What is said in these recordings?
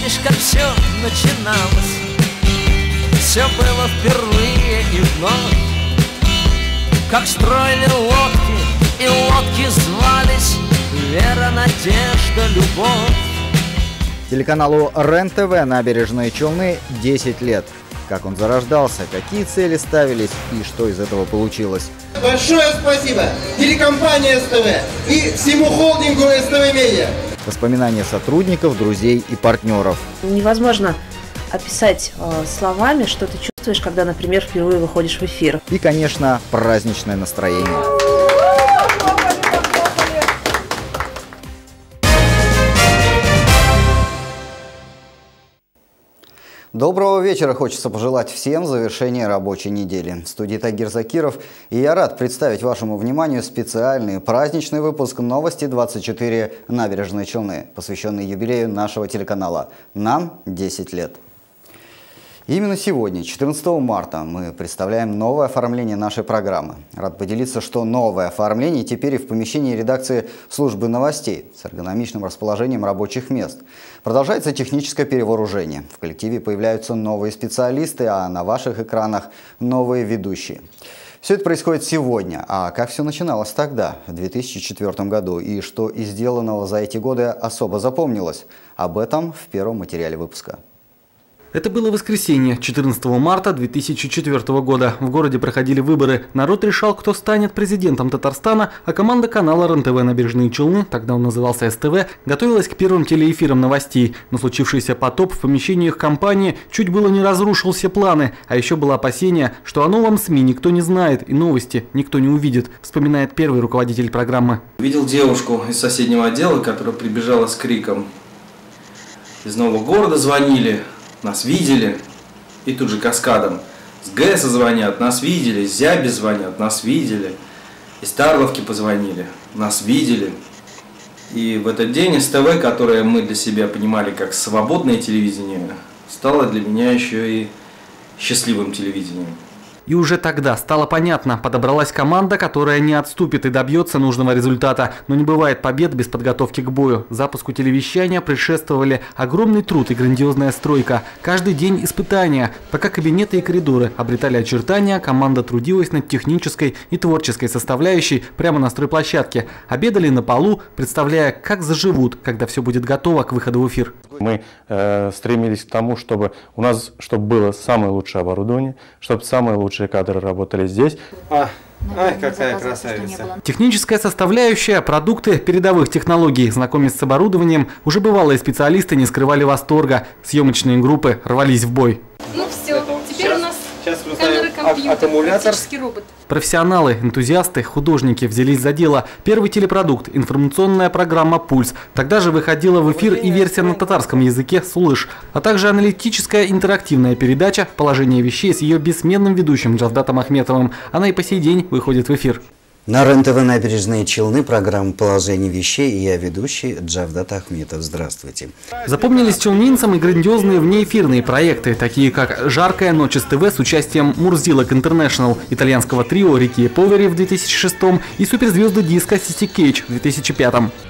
Помнишь, как все начиналось? Все было впервые и вновь. Как строили лодки, и лодки звались вера, надежда, любовь. Телеканалу РЕН-ТВ «Набережные Челны» 10 лет. Как он зарождался, какие цели ставились и что из этого получилось. Большое спасибо телекомпании СТВ и всему холдингу СТВ Медиа. Воспоминания сотрудников, друзей и партнеров. Невозможно описать словами, что ты чувствуешь, когда, например, впервые выходишь в эфир. И, конечно, праздничное настроение. Доброго вечера хочется пожелать всем в завершении рабочей недели. В студии Тагир Закиров, и я рад представить вашему вниманию специальный праздничный выпуск «Новости-24. Набережные Челны», посвященный юбилею нашего телеканала. Нам 10 лет. Именно сегодня, 14 марта, мы представляем новое оформление нашей программы. Рад поделиться, что новое оформление теперь и в помещении редакции службы новостей с эргономичным расположением рабочих мест. Продолжается техническое перевооружение. В коллективе появляются новые специалисты, а на ваших экранах новые ведущие. Все это происходит сегодня. А как все начиналось тогда, в 2004 году, и что из сделанного за эти годы особо запомнилось? Об этом в первом материале выпуска. Это было воскресенье, 14 марта 2004 года. В городе проходили выборы. Народ решал, кто станет президентом Татарстана, а команда канала РЕН-ТВ «Набережные Челны», тогда он назывался СТВ, готовилась к первым телеэфирам новостей. Но случившийся потоп в помещениях компании чуть было не разрушил все планы. А еще было опасение, что о новом СМИ никто не знает и новости никто не увидит, вспоминает первый руководитель программы. Видел девушку из соседнего отдела, которая прибежала с криком. Из нового города звонили. Нас видели, и тут же каскадом. С ГЭСа звонят, нас видели, с Зяби звонят, нас видели, из Тарловки позвонили, нас видели. И в этот день СТВ, которое мы для себя понимали как свободное телевидение, стало для меня еще и счастливым телевидением. И уже тогда стало понятно, подобралась команда, которая не отступит и добьется нужного результата. Но не бывает побед без подготовки к бою. Запуску телевещания предшествовали огромный труд и грандиозная стройка. Каждый день испытания. Пока кабинеты и коридоры обретали очертания, команда трудилась над технической и творческой составляющей прямо на стройплощадке. Обедали на полу, представляя, как заживут, когда все будет готово к выходу в эфир. Мы стремились к тому, чтобы у нас было самое лучшее оборудование, чтобы самые лучшие кадры работали здесь. Ай, какая красавица. Техническая составляющая, продукты передовых технологий. Знакомясь с оборудованием, уже бывалые специалисты не скрывали восторга. Съемочные группы рвались в бой. Ну все, теперь у нас камера, компьютер, аккумулятор. практический робот. Профессионалы, энтузиасты, художники взялись за дело. Первый телепродукт – информационная программа «Пульс». Тогда же выходила в эфир и версия на татарском языке «Сулыш», а также аналитическая интерактивная передача «Положение вещей» с ее бессменным ведущим Джавдатом Ахметовым. Она и по сей день выходит в эфир. На РЕН-ТВ «Набережные Челны» программа «Положение вещей» и я ведущий Джавдат Ахметов. Здравствуйте. Запомнились челнинцам и грандиозные внеэфирные проекты, такие как «Жаркая ночь СТВ» с участием Мурзилок Интернешнл, итальянского трио Рики Повери в 2006 и суперзвезды диска Сиси Кейдж в 2005.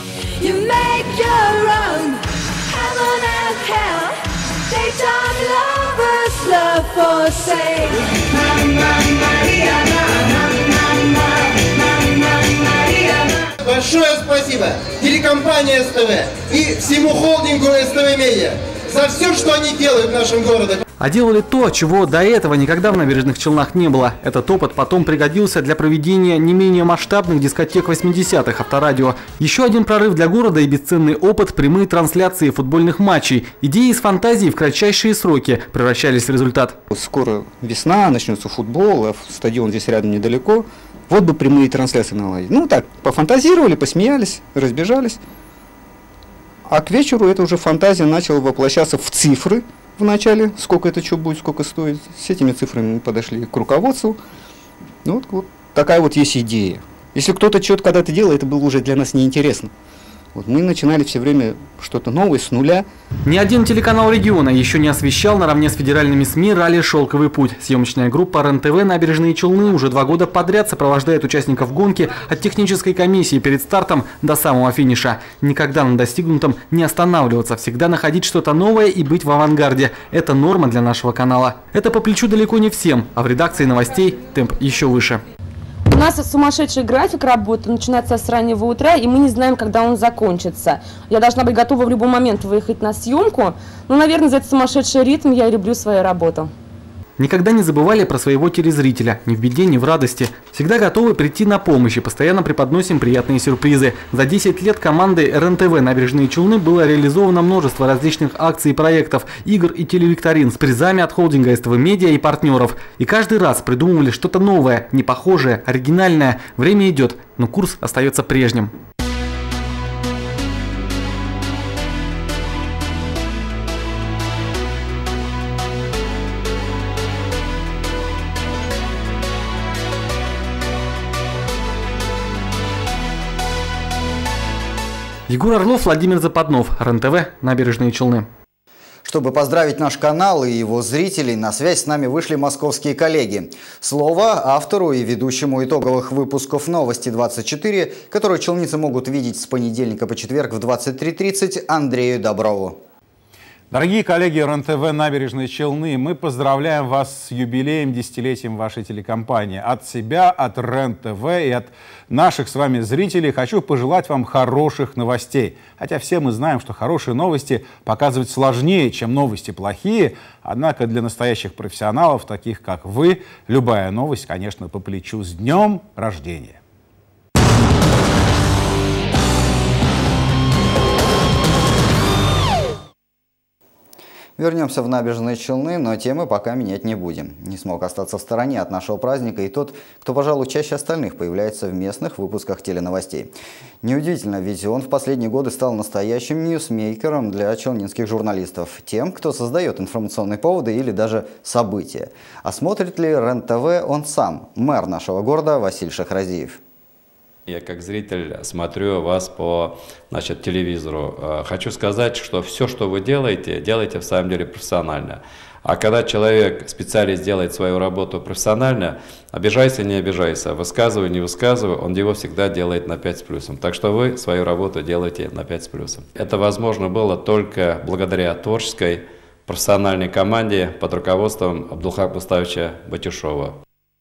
Большое спасибо телекомпании СТВ и всему холдингу СТВ Медиа за все, что они делают в нашем городе. А делали то, чего до этого никогда в Набережных Челнах не было. Этот опыт потом пригодился для проведения не менее масштабных дискотек 80-х авторадио. Еще один прорыв для города и бесценный опыт – прямые трансляции футбольных матчей. Идеи из фантазии в кратчайшие сроки превращались в результат. Скоро весна, начнется футбол, а стадион здесь рядом недалеко. Вот бы прямые трансляции наладить. Ну так, пофантазировали, посмеялись, разбежались. А к вечеру эта уже фантазия начала воплощаться в цифры вначале. Сколько это что будет, сколько стоит. С этими цифрами мы подошли к руководству. Вот такая вот есть идея. Если кто-то что-то когда-то делал, это было уже для нас неинтересно. Вот мы начинали все время что-то новое с нуля. Ни один телеканал региона еще не освещал наравне с федеральными СМИ ралли «Шелковый путь». Съемочная группа РЕН-ТВ «Набережные Челны» уже 2 года подряд сопровождает участников гонки от технической комиссии перед стартом до самого финиша. Никогда на достигнутом не останавливаться, всегда находить что-то новое и быть в авангарде. Это норма для нашего канала. Это по плечу далеко не всем, а в редакции новостей темп еще выше. У нас сумасшедший график работы, начинается с раннего утра, и мы не знаем, когда он закончится. Я должна быть готова в любой момент выехать на съемку. Ну, наверное, за этот сумасшедший ритм я люблю свою работу. Никогда не забывали про своего телезрителя, ни в беде, ни в радости. Всегда готовы прийти на помощь и постоянно преподносим приятные сюрпризы. За 10 лет командой РЕН-ТВ «Набережные Челны» было реализовано множество различных акций и проектов, игр и телевикторин с призами от холдинга СТВ Медиа и партнеров. И каждый раз придумывали что-то новое, непохожее, оригинальное. Время идет, но курс остается прежним. Егор Орлов, Владимир Западнов, РЕН-ТВ, «Набережные Челны». Чтобы поздравить наш канал и его зрителей, на связь с нами вышли московские коллеги. Слово автору и ведущему итоговых выпусков «Новости-24», которые челнинцы могут видеть с понедельника по четверг в 23:30, Андрею Доброву. Дорогие коллеги РЕН-ТВ «Набережные Челны», мы поздравляем вас с юбилеем, десятилетием вашей телекомпании. От себя, от РЕН-ТВ и от наших с вами зрителей хочу пожелать вам хороших новостей. Хотя все мы знаем, что хорошие новости показывать сложнее, чем новости плохие. Однако для настоящих профессионалов, таких как вы, любая новость, конечно, по плечу. С днем рождения! Вернемся в Набережные Челны, но темы пока менять не будем. Не смог остаться в стороне от нашего праздника и тот, кто, пожалуй, чаще остальных появляется в местных выпусках теленовостей. Неудивительно, ведь он в последние годы стал настоящим ньюсмейкером для челнинских журналистов. Тем, кто создает информационные поводы или даже события. А смотрит ли РЕН-ТВ он сам, мэр нашего города Василий Шахразиев? Я как зритель смотрю вас по телевизору. Хочу сказать, что все, что вы делаете, делаете в самом деле профессионально. А когда человек, специалист, делает свою работу профессионально, обижайся, не обижайся, высказывай, не высказывай, он его всегда делает на 5 с плюсом. Так что вы свою работу делаете на 5 с плюсом. Это возможно было только благодаря творческой, профессиональной команде под руководством Абдулхака Мустафовича Батюшова.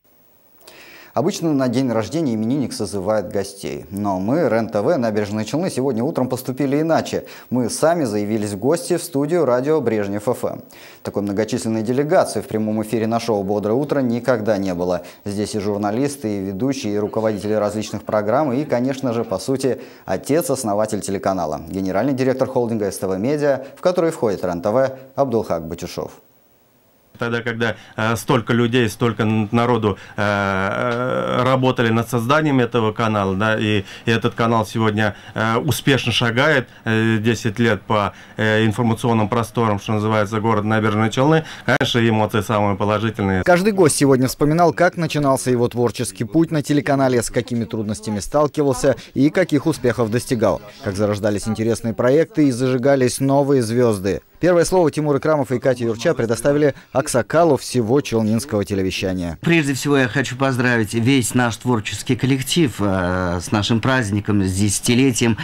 Обычно на день рождения именинник созывает гостей. Но мы, РЕН-ТВ, «Набережные Челны», сегодня утром поступили иначе. Мы сами заявились в гости в студию радио Брежнев ФМ. Такой многочисленной делегации в прямом эфире на шоу «Бодрое утро» никогда не было. Здесь и журналисты, и ведущие, и руководители различных программ, и, конечно же, по сути, отец-основатель телеканала, генеральный директор холдинга СТВ Медиа, в который входит РЕН-ТВ, Абдулхак Батюшов. Тогда, когда столько людей, столько народу работали над созданием этого канала, да, и этот канал сегодня успешно шагает 10 лет по информационным просторам, что называется, город Набережные Челны, конечно, эмоции самые положительные. Каждый гость сегодня вспоминал, как начинался его творческий путь на телеканале, с какими трудностями сталкивался и каких успехов достигал, как зарождались интересные проекты и зажигались новые звезды. Первое слово Тимур Икрамов и Катя Юрча предоставили аксакалу всего челнинского телевещания. Прежде всего я хочу поздравить весь наш творческий коллектив с нашим праздником, с десятилетием.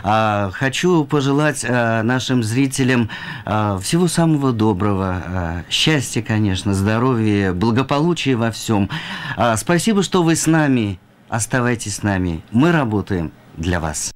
Хочу пожелать нашим зрителям всего самого доброго, счастья, конечно, здоровья, благополучия во всем. Спасибо, что вы с нами. Оставайтесь с нами. Мы работаем для вас.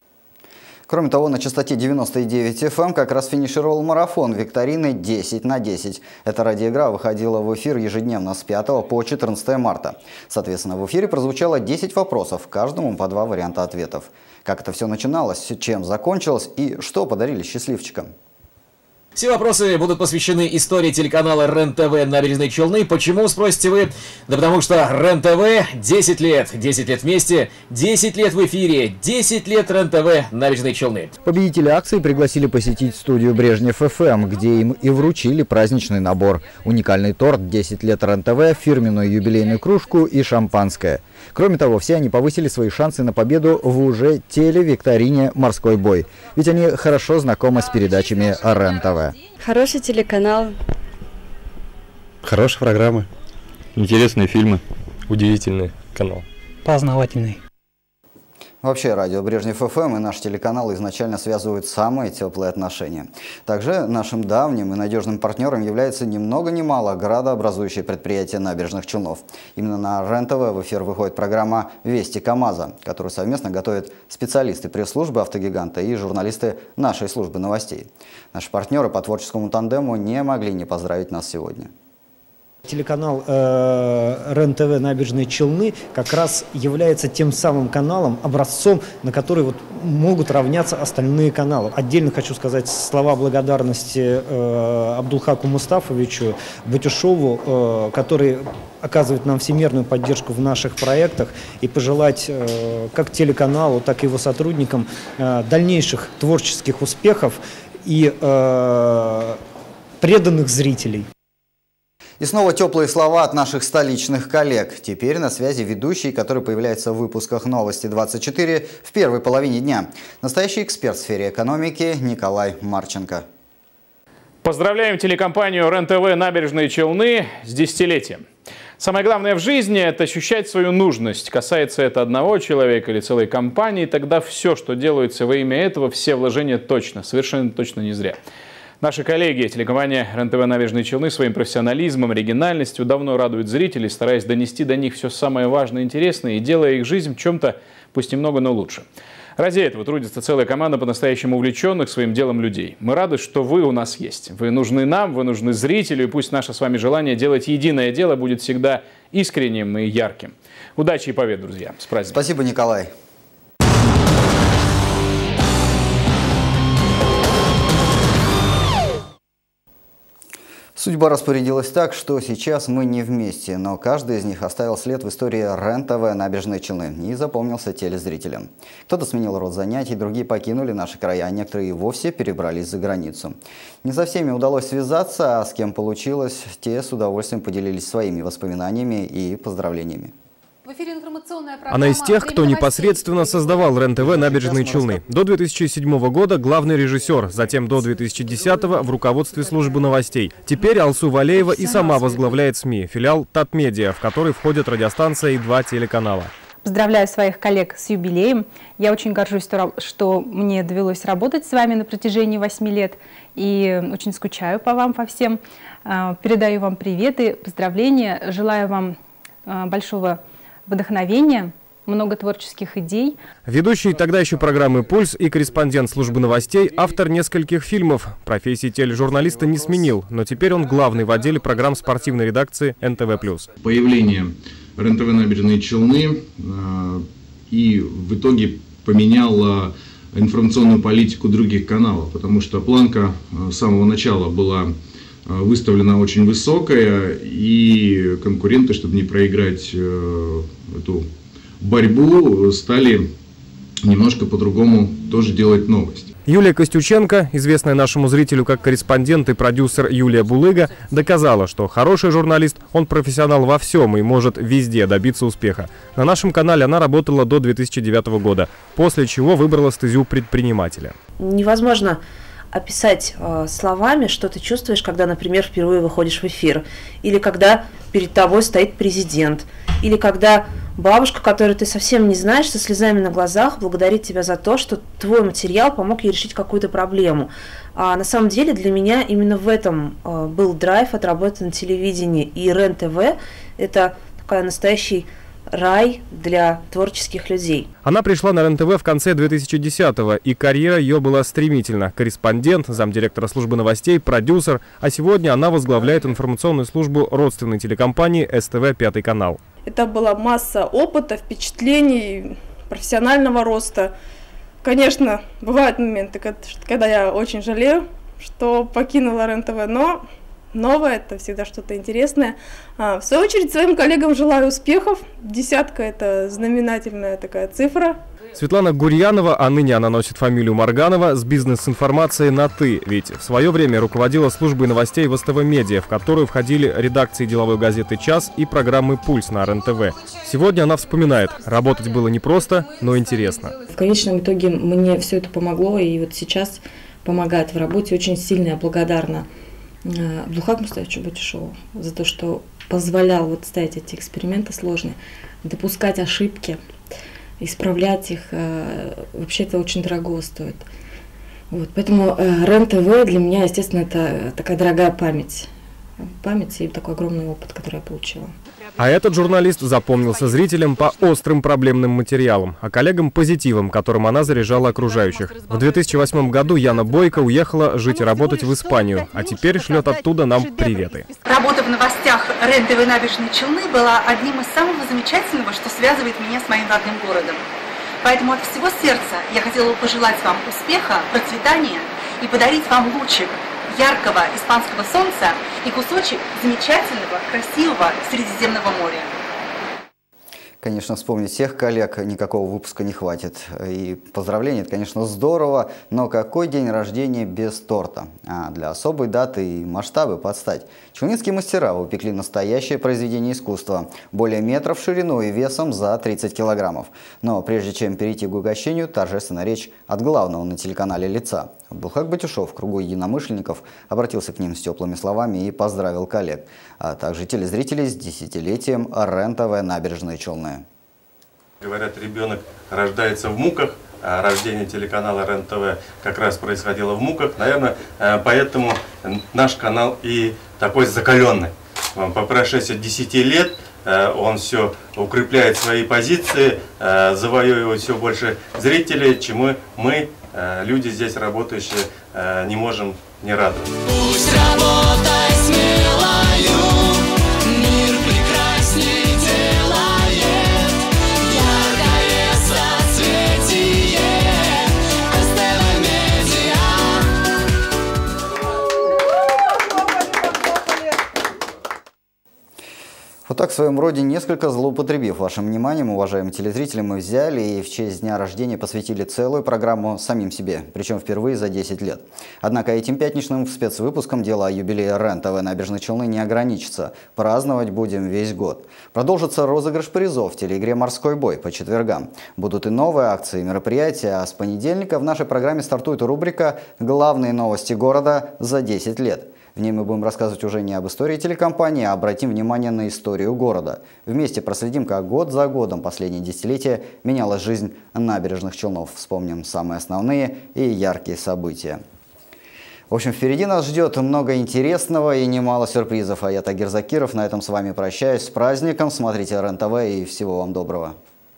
Кроме того, на частоте 99 FM как раз финишировал марафон викторины 10 на 10. Эта радиоигра выходила в эфир ежедневно с 5 по 14 марта. Соответственно, в эфире прозвучало 10 вопросов, каждому по 2 варианта ответов. Как это все начиналось, чем закончилось и что подарили счастливчикам? Все вопросы будут посвящены истории телеканала РЕН-ТВ «Набережные Челны». Почему, спросите вы? Да потому что РЕН-ТВ 10 лет. 10 лет вместе, 10 лет в эфире, 10 лет РЕН-ТВ «Набережные Челны». Победители акции пригласили посетить студию Брежнев ФМ, где им и вручили праздничный набор. Уникальный торт, 10 лет РЕН-ТВ, фирменную юбилейную кружку и шампанское. Кроме того, все они повысили свои шансы на победу в уже телевикторине «Морской бой». Ведь они хорошо знакомы с передачами РЕН-ТВ. Хороший телеканал. Хорошие программы, интересные фильмы, удивительный канал. Познавательный. Вообще, радио Брежнев ФМ и наш телеканал изначально связывают самые теплые отношения. Также нашим давним и надежным партнером является ни много ни мало градообразующее предприятие Набережных Челнов. Именно на РЕН-ТВ в эфир выходит программа «Вести КамАЗа», которую совместно готовят специалисты пресс-службы «Автогиганта» и журналисты нашей службы новостей. Наши партнеры по творческому тандему не могли не поздравить нас сегодня. Телеканал РЕН-ТВ «Набережные Челны» как раз является тем самым каналом, образцом, на который вот могут равняться остальные каналы. Отдельно хочу сказать слова благодарности Абдулхаку Мустафовичу Батюшову, который оказывает нам всемирную поддержку в наших проектах, и пожелать как телеканалу, так и его сотрудникам дальнейших творческих успехов и преданных зрителей. И снова теплые слова от наших столичных коллег. Теперь на связи ведущий, который появляется в выпусках «Новости-24» в первой половине дня. Настоящий эксперт в сфере экономики Николай Марченко. Поздравляем телекомпанию РЕН-ТВ «Набережные Челны» с десятилетием. Самое главное в жизни – это ощущать свою нужность. Касается это одного человека или целой компании, тогда все, что делается во имя этого, все вложения точно, совершенно точно не зря. Наши коллеги, телекомпания РЕН-ТВ «Набережные Челны» своим профессионализмом, оригинальностью давно радуют зрителей, стараясь донести до них все самое важное и интересное и делая их жизнь чем-то, пусть немного, но лучше. Ради этого трудится целая команда по-настоящему увлеченных своим делом людей. Мы рады, что вы у нас есть. Вы нужны нам, вы нужны зрителю, и пусть наше с вами желание делать единое дело будет всегда искренним и ярким. Удачи и побед, друзья. С праздником. Спасибо, Николай. Судьба распорядилась так, что сейчас мы не вместе, но каждый из них оставил след в истории РЕН-ТВ «Набережные Челны» и запомнился телезрителям. Кто-то сменил род занятий, другие покинули наши края, а некоторые и вовсе перебрались за границу. Не со всеми удалось связаться, а с кем получилось, те с удовольствием поделились своими воспоминаниями и поздравлениями. Она из тех, кто непосредственно создавал РЕН-ТВ «Набережные Челны». До 2007 года главный режиссер, затем до 2010 в руководстве службы новостей. Теперь Алсу Валеева и сама возглавляет СМИ, филиал ТАТ-Медиа, в который входят радиостанция и 2 телеканала. Поздравляю своих коллег с юбилеем. Я очень горжусь, что мне довелось работать с вами на протяжении 8 лет. И очень скучаю по вам, по всем. Передаю вам приветы, поздравления. Желаю вам большого вдохновения, много творческих идей. Ведущий тогда еще программы «Пульс» и корреспондент службы новостей, автор нескольких фильмов. Профессии тележурналиста не сменил, но теперь он главный в отделе программ спортивной редакции НТВ+. Появление РЕН-ТВ «Набережные Челны» и в итоге поменяло информационную политику других каналов, потому что планка с самого начала была выставлена очень высокая, и конкуренты, чтобы не проиграть эту борьбу, стали немножко по-другому тоже делать новости. Юлия Костюченко, известная нашему зрителю как корреспондент и продюсер Юлия Булыга, доказала, что хороший журналист, он профессионал во всем и может везде добиться успеха. На нашем канале она работала до 2009 года, после чего выбрала стезю предпринимателя. Невозможно описать словами, что ты чувствуешь, когда, например, впервые выходишь в эфир, или когда перед тобой стоит президент, или когда бабушка, которую ты совсем не знаешь, со слезами на глазах благодарит тебя за то, что твой материал помог ей решить какую-то проблему. А на самом деле для меня именно в этом был драйв от работы на телевидении, и РЕН-ТВ – это такой настоящий рай для творческих людей. Она пришла на РЕН-ТВ в конце 2010-го, и карьера ее была стремительна. Корреспондент, замдиректора службы новостей, продюсер, а сегодня она возглавляет информационную службу родственной телекомпании СТВ «Пятый канал». Это была масса опыта, впечатлений, профессионального роста. Конечно, бывают моменты, когда я очень жалею, что покинула РЕН-ТВ, но новое – это всегда что-то интересное. В свою очередь, своим коллегам желаю успехов. 10 – это знаменательная такая цифра. Светлана Гурьянова, а ныне она носит фамилию Марганова, с бизнес-информацией на «ты», ведь в свое время руководила службой новостей в СТВ Медиа, в которую входили редакции деловой газеты «Час» и программы «Пульс» на РЕН-ТВ. Сегодня она вспоминает, работать было непросто, но интересно. В конечном итоге мне все это помогло, и вот сейчас помогает в работе. Очень сильно я благодарна Абдулхаку Мустафичу Батюшеву за то, что позволял вот ставить эти эксперименты сложные, допускать ошибки, исправлять их. Вообще это очень дорого стоит. Вот, поэтому РЕН-ТВ для меня, естественно, это такая дорогая память. Память и такой огромный опыт, который я получила. А этот журналист запомнился зрителям по острым проблемным материалам, а коллегам позитивом, которым она заряжала окружающих. В 2008 году Яна Бойко уехала жить и работать в Испанию, а теперь шлет оттуда нам приветы. Работа в новостях РЕН-ТВ Набережные Челны была одним из самого замечательного, что связывает меня с моим родным городом. Поэтому от всего сердца я хотела пожелать вам успеха, процветания и подарить вам лучик яркого испанского солнца и кусочек замечательного, красивого Средиземного моря. Конечно, вспомнить всех коллег никакого выпуска не хватит. И поздравления, это, конечно, здорово, но какой день рождения без торта? А для особой даты и масштабы подстать. Челнинские мастера упекли настоящее произведение искусства, более метра в ширину и весом за 30 килограммов. Но прежде чем перейти к угощению, торжественная речь от главного на телеканале лица. Абдулхак Батюшев в кругу единомышленников обратился к ним с теплыми словами и поздравил коллег, а также телезрителей с десятилетием РЕН-ТВ Набережные Челны. Говорят, ребенок рождается в муках, а рождение телеканала РЕН-ТВ как раз происходило в муках. Наверное, поэтому наш канал и такой закаленный. По прошествии 10 лет он все укрепляет свои позиции, завоевывает все больше зрителей, чему мы, люди здесь работающие, не можем не радоваться. Пусть работай смелою, мир прекрасней делает, яркое соцветие, СТВ Медиа. Вот так в своем роде, несколько злоупотребив вашим вниманием, уважаемые телезрители, мы взяли и в честь дня рождения посвятили целую программу самим себе, причем впервые за 10 лет. Однако этим пятничным спецвыпуском дело о юбилее РЕН-ТВ Набережные Челны не ограничится. Праздновать будем весь год. Продолжится розыгрыш призов в телеигре «Морской бой» по четвергам. Будут и новые акции и мероприятия, а с понедельника в нашей программе стартует рубрика «Главные новости города за 10 лет». В ней мы будем рассказывать уже не об истории телекомпании, а обратим внимание на историю города. Вместе проследим, как год за годом последние десятилетия менялась жизнь набережных Челнов. Вспомним самые основные и яркие события. В общем, впереди нас ждет много интересного и немало сюрпризов. А я, Тагир Закиров, на этом с вами прощаюсь. С праздником! Смотрите РЕН-ТВ и всего вам доброго!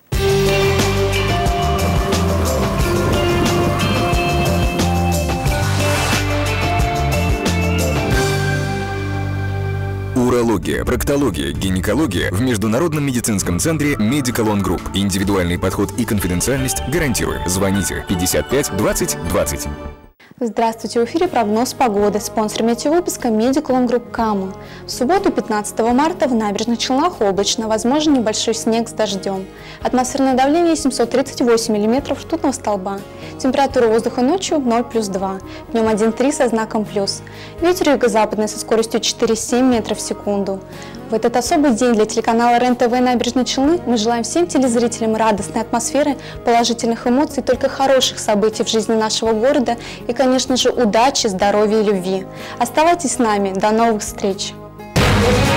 Урология, проктология, гинекология в Международном медицинском центре Medical On Group. Индивидуальный подход и конфиденциальность гарантируем. Звоните 55 20 20. Здравствуйте, в эфире прогноз погоды. Спонсор метеовыпуска Medical On Group Кама. В субботу, 15 марта, в Набережных Челнах облачно, возможен небольшой снег с дождем. Атмосферное давление 738 мм ртутного столба. Температура воздуха ночью 0+2, днем 1,3 со знаком плюс. Ветер юго-западный со скоростью 4,7 метров в секунду. В этот особый день для телеканала РЕН-ТВ Набережные Челны мы желаем всем телезрителям радостной атмосферы, положительных эмоций, только хороших событий в жизни нашего города и, конечно же, удачи, здоровья и любви. Оставайтесь с нами. До новых встреч!